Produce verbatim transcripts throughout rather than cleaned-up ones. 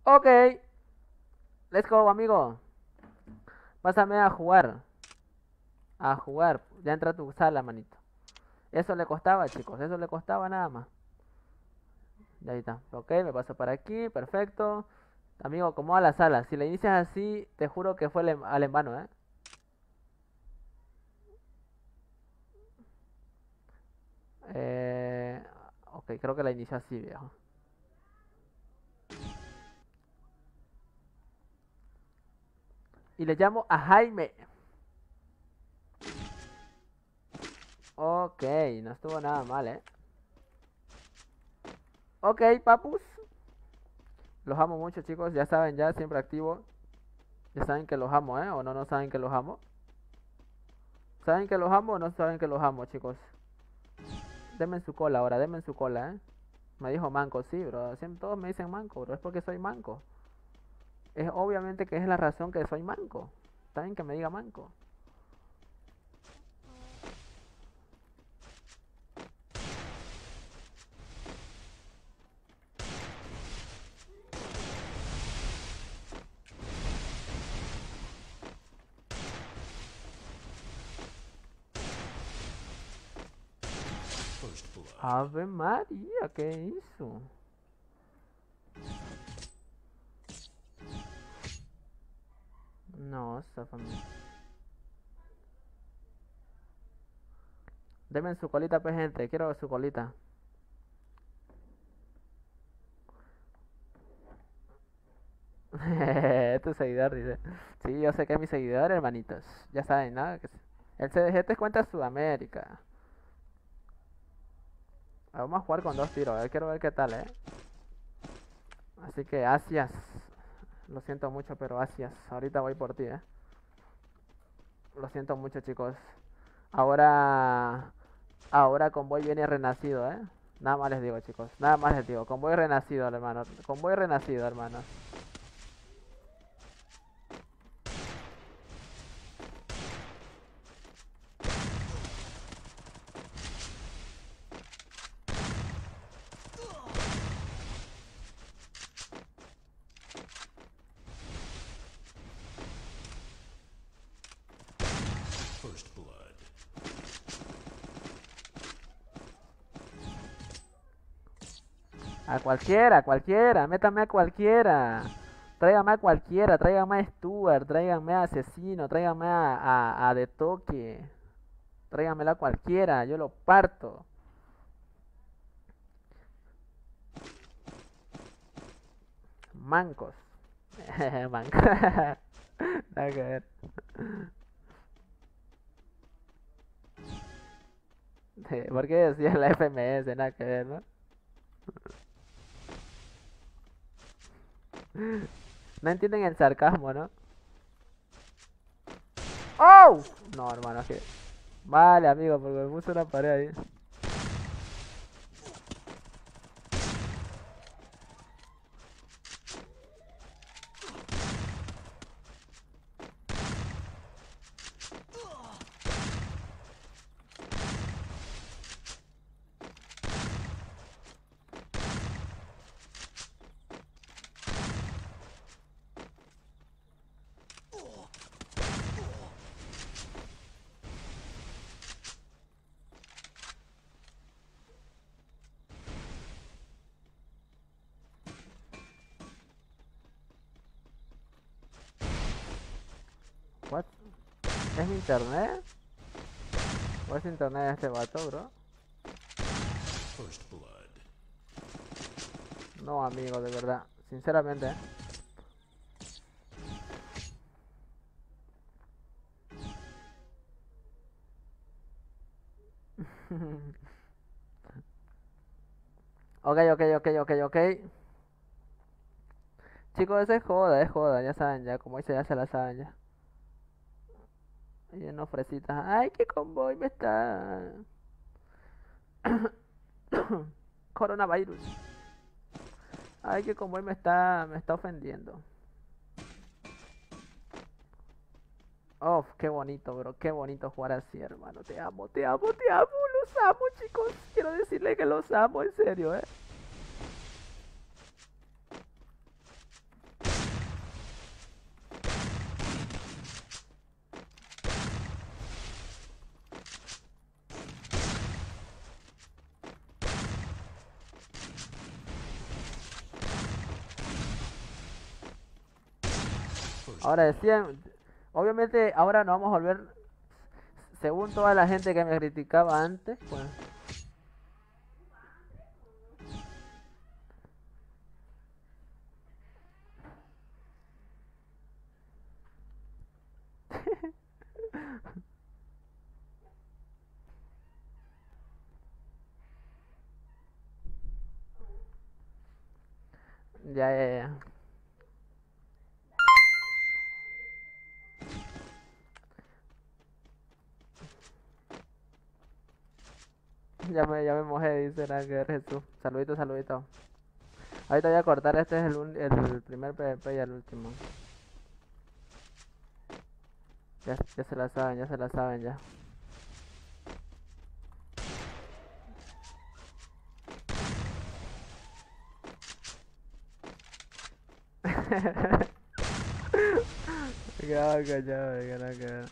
Ok, let's go, amigo. Pásame a jugar. A jugar. Ya entra a tu sala, manito. Eso le costaba, chicos. Eso le costaba nada más. Ya ahí está. Ok, me paso para aquí. Perfecto. Amigo, como a la sala. Si le inicias así, te juro que fue al en al en vano, ¿eh? Eh, ok, creo que la inició así, viejo. Y le llamo a Jaime. Ok, no estuvo nada mal, ¿eh? Ok, papus. Los amo mucho, chicos. Ya saben, ya siempre activo. Ya saben que los amo, ¿eh? O no, no saben que los amo. ¿Saben que los amo o no saben que los amo, chicos? Denme en su cola ahora, denme en su cola, ¿eh? Me dijo manco, sí, bro. Siempre todos me dicen manco, bro. Es porque soy manco. Es obviamente que es la razón que soy manco. Está bien que me diga manco. Ave María, ¿qué hizo? No, esa familia. Denme en su colita, pues, gente. Quiero su colita. Tu seguidor dice. Sí, yo sé que es mi seguidor, hermanitos. Ya saben, ¿no? Que el C D G te cuenta Sudamérica. Vamos a jugar con dos tiros, a ver, quiero ver qué tal, ¿eh? Así que, Asias. Lo siento mucho, pero Asias. Ahorita voy por ti, ¿eh? Lo siento mucho, chicos. Ahora. Ahora Convoy viene renacido, ¿eh? Nada más les digo, chicos. Nada más les digo. Convoy renacido, hermano. Convoy renacido, hermano. A cualquiera, a cualquiera. Métame a cualquiera. Tráigame a cualquiera. Tráigame a Stuart. Tráigame a Asesino. Tráigame a, a, a De Toque. Tráigamela a cualquiera. Yo lo parto. Mancos. Mancos. Nada que ver. Sí, ¿por qué decía la F M S? Nada que ver, ¿no? No entienden el sarcasmo, ¿no? ¡Oh! No, hermano, es que... Vale, amigo, porque me puso una pared ahí. What? ¿Es mi internet? ¿O es internet de este vato, bro? No, amigo, de verdad. Sinceramente, ¿eh? Ok, ok, ok, ok, ok. Chicos, eso es joda, es joda, ya saben, ya, como dice, ya se la saben, ya. Y no fresitas. Ay, qué convoy me está. Coronavirus. Ay, qué convoy me está, me está ofendiendo. Oh, qué bonito, bro. Qué bonito jugar así, hermano. Te amo, te amo, te amo. Los amo, chicos. Quiero decirle que los amo, en serio, ¿eh? Ahora decían, obviamente ahora nos vamos a volver, según toda la gente que me criticaba antes, pues ya, ya, ya. Ya me, ya me mojé, dice nada que ver Jesús. Saludito, saludito. Ahorita voy a cortar, este es el, un- el primer PvP y el último. Ya, ya se la saben, ya se la saben ya. Me quedaba callado, me quedaba callado.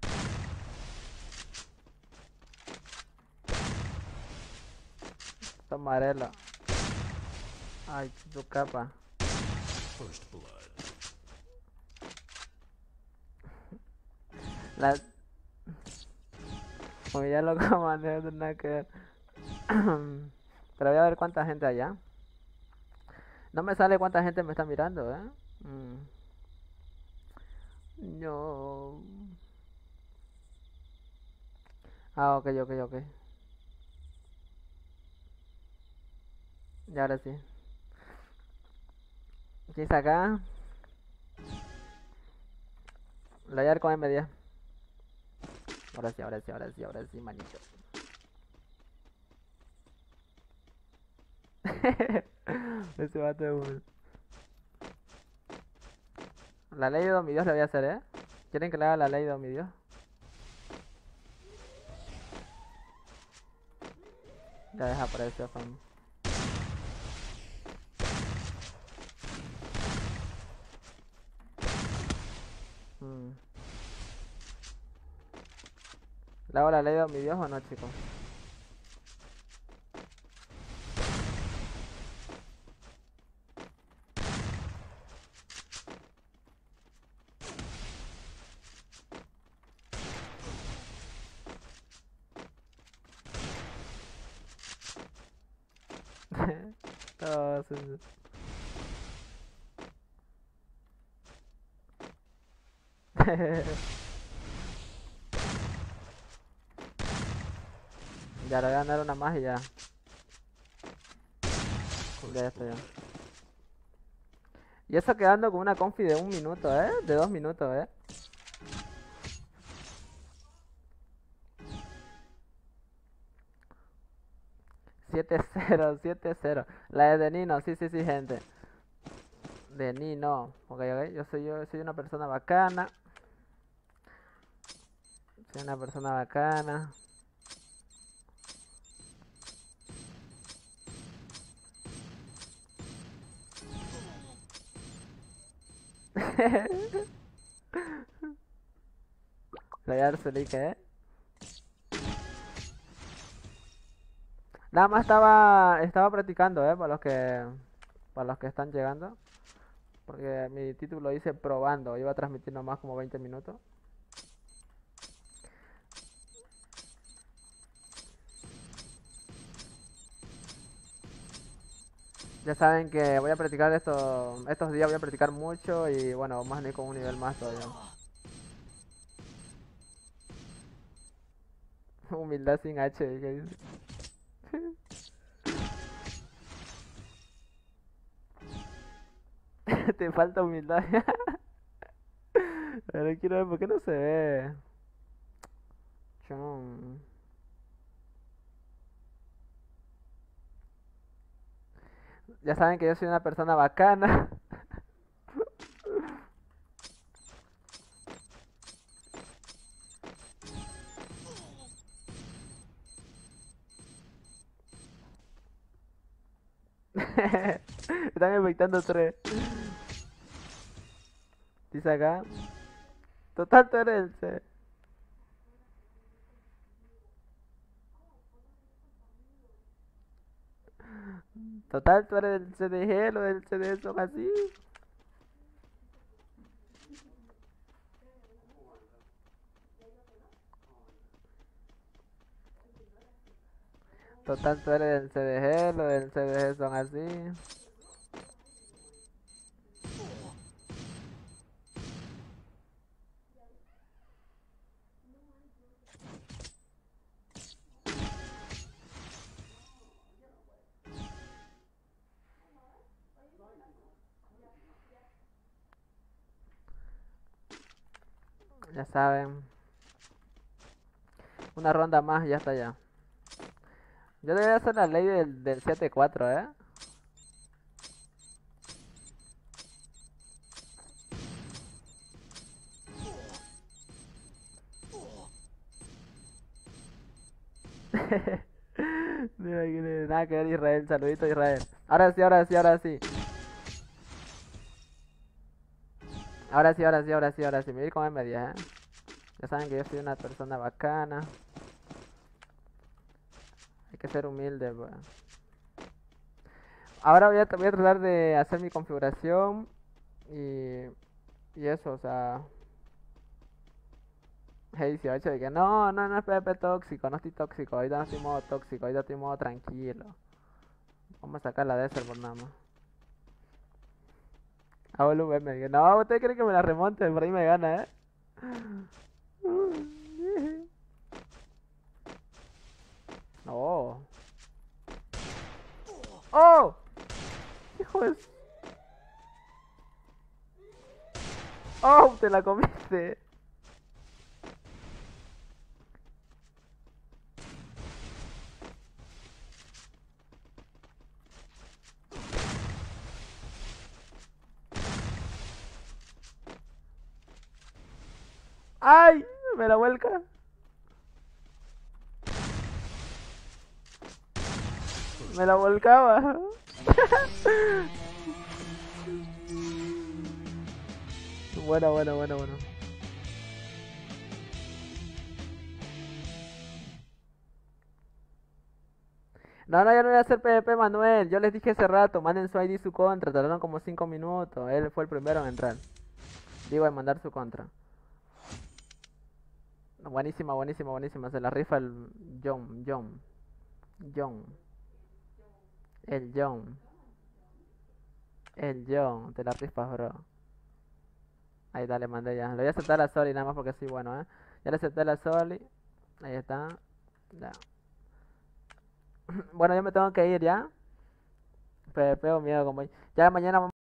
Tomarelo. Ay, tu capa. La... Como ya lo comandé, no tiene nada que ver. Pero voy a ver cuánta gente hay allá. No me sale cuánta gente me está mirando, ¿eh? Mm. No. Ah, ok, ok, ok. Y ahora sí. ¿Quién está acá? Lo voy a ver con M diez. Ahora sí, ahora sí, ahora sí, ahora sí, manito. Ese vato es un... La ley de Don mi Dios le voy a hacer, ¿eh? ¿Quieren que le haga la ley de Don mi Dios? Ya desapareció, fam. Mm. ¿Le hago la ley de Don mi Dios o no, chicos? Todos esos. Ya le voy a dar una más y ya. Ya está ya. Y eso quedando con una confi de un minuto, ¿eh? De dos minutos, ¿eh? siete cero, siete cero. La de Nino, sí, sí, sí, gente. De Nino. Ok, ok. Yo soy, yo soy una persona bacana. Soy una persona bacana. Le voy a dar su like, ¿eh? Nada más estaba, estaba practicando, ¿eh? Para los que, para los que están llegando. Porque mi título dice probando. Iba a transmitir nomás como veinte minutos. Ya saben que voy a practicar esto, estos días voy a practicar mucho y bueno, vamos a ir con un nivel más todavía. Humildad sin H, ¿qué dice? Te falta humildad. Pero quiero ver por qué no se ve. Chum. Ya saben que yo soy una persona bacana. Están infectando tres. Dice acá. Total, tú eres el C. Total, tú eres el C D G, lo del C D son así. Total, tú eres del C D G, los del C D G son así. Ya saben. Una ronda más y ya está ya. Yo debería hacer la ley del, del siete cuatro, ¿eh? Mira, que le- nada que ver Israel, saludito Israel. Ahora sí, ahora sí, ahora sí. Ahora sí, ahora sí, ahora sí, ahora sí. Me voy a ir con M diez, ¿eh? Ya saben que yo soy una persona bacana. Hay que ser humilde, pues. Ahora voy a, voy a tratar de hacer mi configuración y, y eso, o sea, G dieciocho de que no, no, no es P V P tóxico, no estoy tóxico, ahorita no estoy en modo tóxico, ahorita estoy en modo tranquilo. Vamos a sacar la de ese por nada más. A volumen me dice, no, ¿usted cree que me la remonte? Por ahí me gana, ¿eh? No. ¡Oh! Hijo de... ¡Oh! Te la comiste. ¡Ay! Me la vuelca. Me la volcaba. Bueno, bueno, bueno, bueno. No, no, yo no voy a hacer P V P, Manuel. Yo les dije hace rato, manden su I D y su contra. Tardaron como cinco minutos. Él fue el primero en entrar. Digo, en mandar su contra. Buenísima, buenísima, buenísima. Se la rifa el John, John, John. El John. El John. Te la rifas, bro. Ahí dale, mandé ya. Le voy a aceptar a Soli nada más porque sí, bueno, ¿eh? Ya le acepté a la Soli. Ahí está. Ya. Bueno, yo me tengo que ir ya. Pero, pero miedo como... Ya mañana vamos